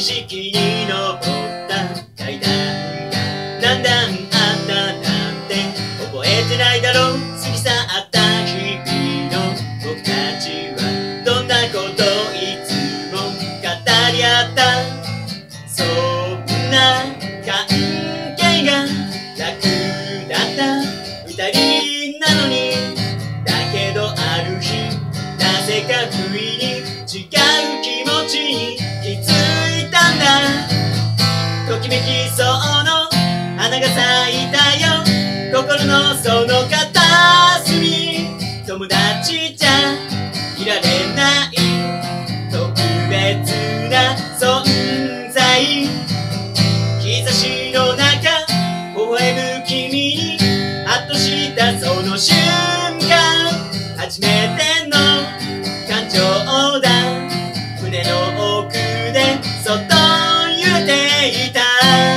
識に登った階段がだんだんあったなんて覚えてないだろう。過ぎ去った日々の僕たちはどんなこといつも語り合った。そんな関係が楽だった二人なのに。だけどある日なぜか不意に違う気持ちに気づいたんだ。ときめきそうの花が咲いたよ、心のその片隅。友達じゃいられない特別な存在。日差しの中微笑む君にハッとしたその瞬間、初めての感情だ。胸の奥でそっと揺れていた。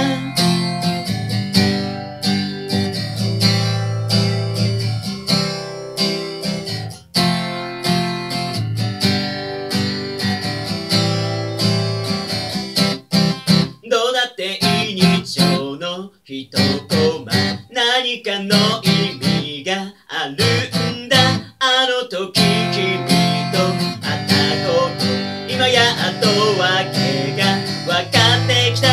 どうだっていい日常の一コマ、何かの意味があるんだ。あの時君と会ったこと、今やっと訳が分かってきた。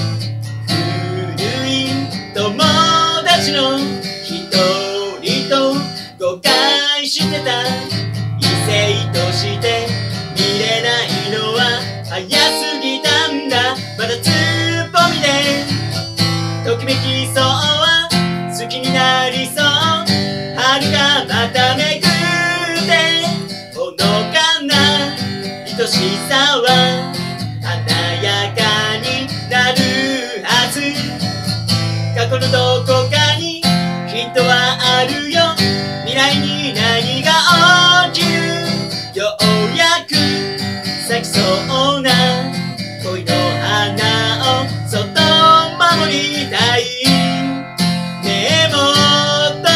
古い友達の一人と誤解してた。異性として見れないのは早すぎたんだ。まだつっぽみでときめきそうは好きになりそう。春がまた巡ってほのかな愛しさは華やかになるはず。過去のどこかにヒントはあるよ。未来に何が起きる。ようやく咲きそうな恋の花をそっと守りたい。ねえもっと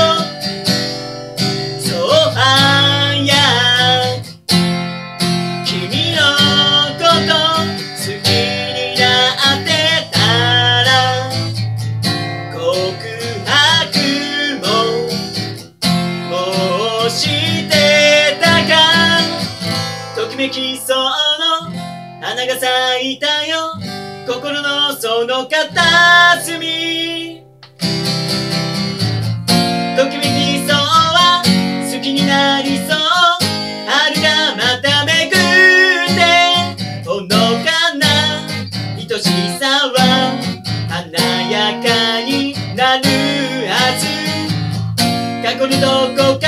そうや君のこと好きになってたら、告白もしてたか。ときめきそうの花が咲いたよ、心のその片隅。ときめきそうは好きになりそう。春がまた巡ってほのかな愛しさは華やかになるはず。過去のどこ